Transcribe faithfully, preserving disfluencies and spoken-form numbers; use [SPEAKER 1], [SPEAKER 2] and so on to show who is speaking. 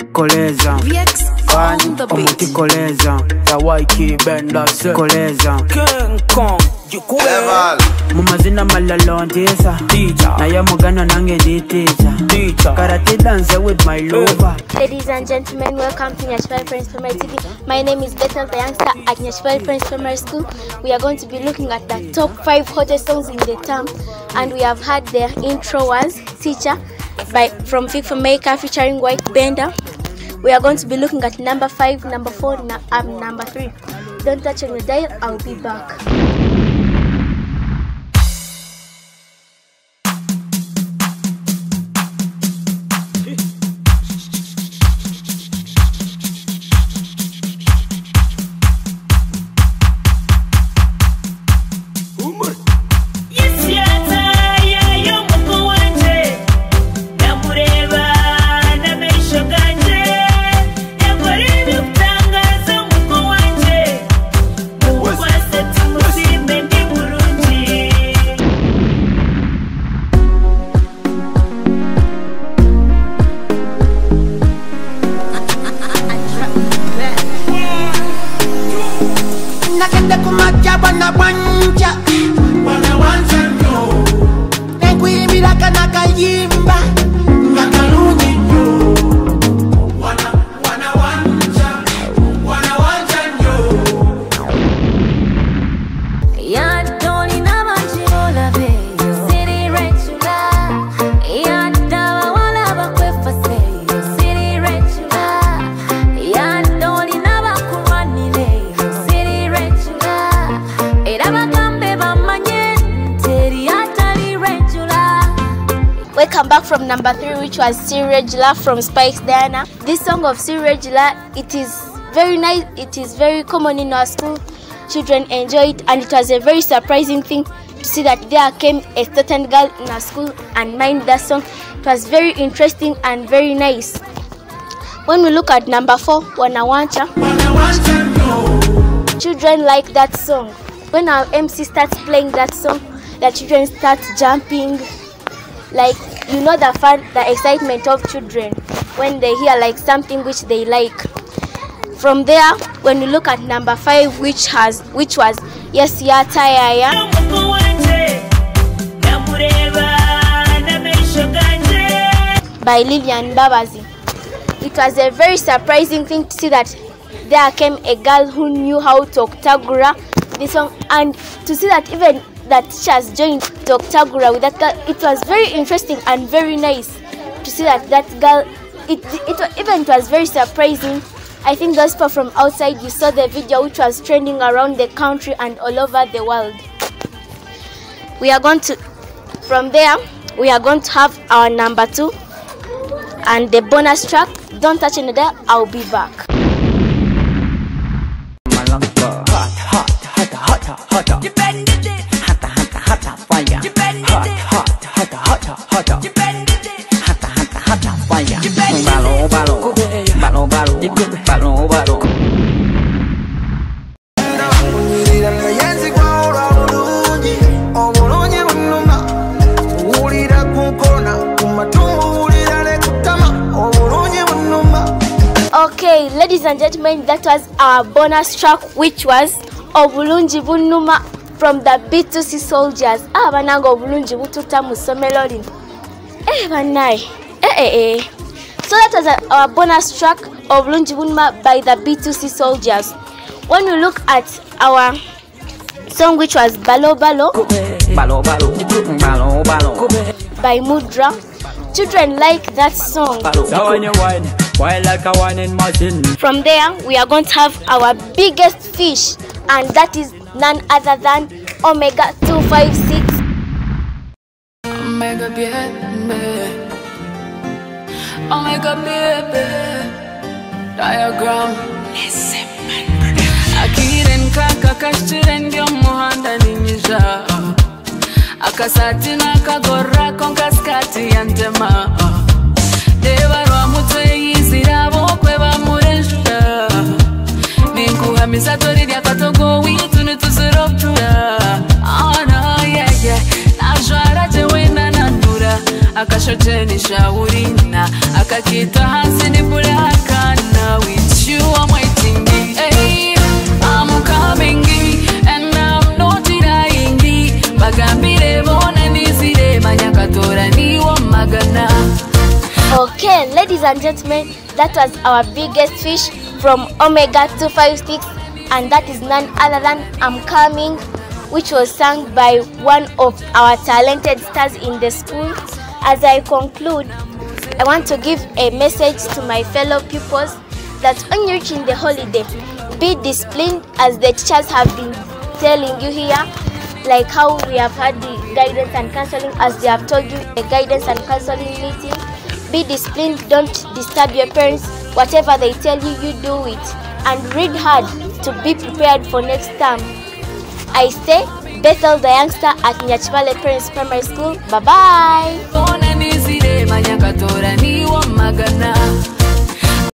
[SPEAKER 1] koleza omuti koleza Tawaiki benda se koleza King Kong Level Mumazina malalo ndisa Naye mugano nange nditisa Karate dance with my lover.
[SPEAKER 2] Ladies and gentlemen, welcome to Nyashville Friends Primary T V. My name is Bethel the youngster at Nyashville Friends Primary School. We are going to be looking at the top five hottest songs in the town, and we have had their intro was Teacher by from FIFA Maker featuring White Bender. We are going to be looking at number five, number four, and um, number three. Don't touch on your dial, I'll be back. Welcome back from number three, which was Sirregula from Spikes Diana. This song of Sirregula, it is very nice, it is very common in our school. Children enjoy it, and it was a very surprising thing to see that there came a certain girl in our school and mind that song. It was very interesting and very nice. When we look at number four, Wanawancha, children like that song. When our M C starts playing that song, the children start jumping. Like, you know the fun, the excitement of children when they hear like something which they like. From there, when we look at number five, which has which was Yes Ya Tayaya by Lillian Babazi. It was a very surprising thing to see that there came a girl who knew how to octagura this song, and to see that even that teachers joined to octagura with that girl. It was very interesting and very nice to see that that girl, it, it even it was very surprising. I think those people from outside, you saw the video which was trending around the country and all over the world. We are going to, from there, we are going to have our number two and the bonus track, Don't Touch It There, I'll Be Back.
[SPEAKER 3] You bend it, hotter, hotter, hotter fire. You bend it, hotter, hotter, hotter, hotter. You bend it, hotter, hotter, hotter fire. You bend it, balo, balo, balo, balo, balo, balo.
[SPEAKER 2] Okay, ladies and gentlemen, that was our bonus track, which was Obulungi Bunuma from the B two C Soldiers. Ah, banango obulungi bututa musomero lino. Eh, banai. Eh, eh, eh. So that was a, our bonus track, Obulungi Bunuma by the B two C Soldiers. When we look at our song, which was Balo Balo,
[SPEAKER 3] Balo, balo, balo, balo,
[SPEAKER 2] by Mudra, children like that song.
[SPEAKER 3] So when you whine, whine like a whining machine.
[SPEAKER 2] From there, we are going to have our biggest fish, and that is none other than Omega two five six.
[SPEAKER 4] Omega baby, Omega baby, diagram. Akiren kaka kashtiren gyo muhanda ninja. Akasati na kagora konkaskati yantema. Deva rwa mutwe yizira bokwe bamuresha. Ninkuha misatori dia katogo witu nituziroptura. Oh no, yeah, yeah. Najwara jewena nanura. Akashote ni shaurina. Akakita hansi ni pulaka.
[SPEAKER 2] Ladies and gentlemen, that was our biggest fish from Omega two five six, and that is none other than I'm Coming, which was sung by one of our talented stars in the school. As I conclude, I want to give a message to my fellow pupils that when you're reaching the holiday, be disciplined as the teachers have been telling you here, like how we have had the guidance and counseling, as they have told you, the guidance and counseling meeting. Be disciplined, don't disturb your parents. Whatever they tell you, you do it. And read hard to be prepared for next term. I stay Bethel the youngster at Nyachivale Parents Primary School. Bye bye.